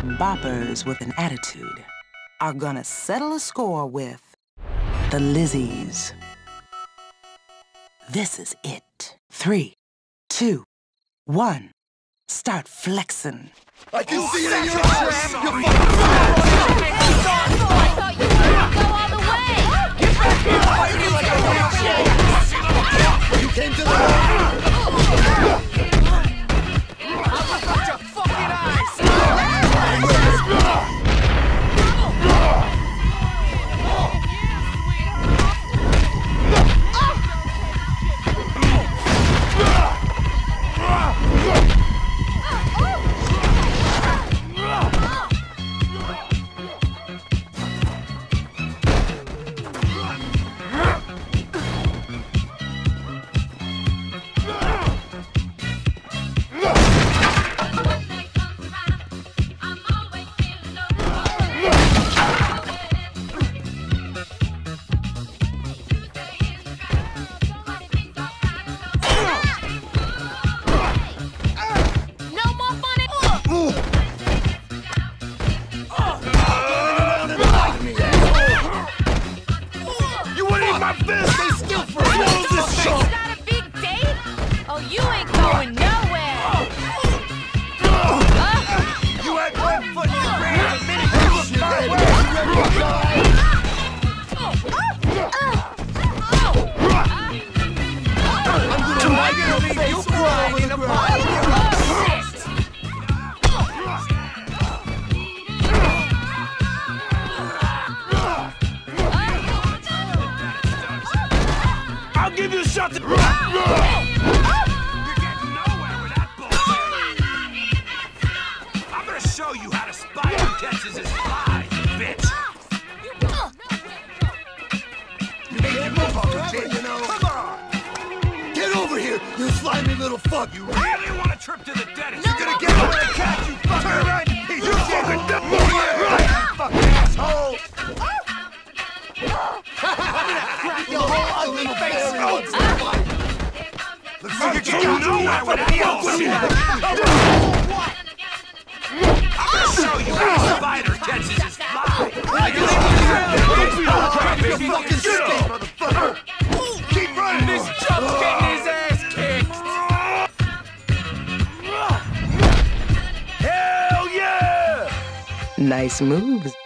Boppers with an attitude are gonna settle a score with the Lizzies. This is it. 3, 2, 1. Start flexing. I can see it in your eyes! You're fucking I thought you wanted to go all the way! Get back here! Fight me like a damn shit! You came to the I'll rip out your fucking eyes! I'll give you a shot to... You're getting nowhere with that bullshit. I'm gonna show you how the spider catches his flies, bitch. You know. Come on! Get over here, you slimy little fuck! You really want a trip to the dentist? You're gonna get over and catch you fucker! Turn around, you piece of fucking dumb! You fucking asshole! Crack your whole ugly face! Looks like you're getting nowhere with that bullshit! I'm gonna show you how the spider catches his fly. Don't be all crazy, you fucking stink, motherfucker! Keep running! This chump's getting his ass kicked. Hell yeah! Nice moves.